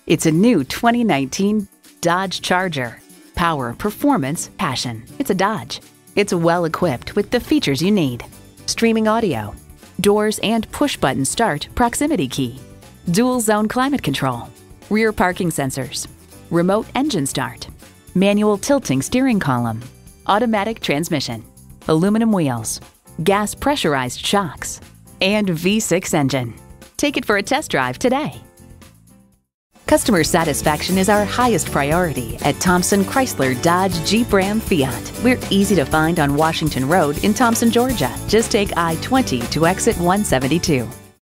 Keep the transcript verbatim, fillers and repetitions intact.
It's a new twenty nineteen Dodge Charger. Power, performance, passion. It's a Dodge. It's well equipped with the features you need. Streaming audio, doors and push-button start proximity key, dual zone climate control, rear parking sensors, remote engine start, manual tilting steering column, automatic transmission, aluminum wheels, gas pressurized shocks, and V six engine. Take it for a test drive today. Customer satisfaction is our highest priority at Thomson Chrysler Dodge Jeep Ram Fiat. We're easy to find on Washington Road in Thomson, Georgia. Just take I twenty to exit one seventy-two.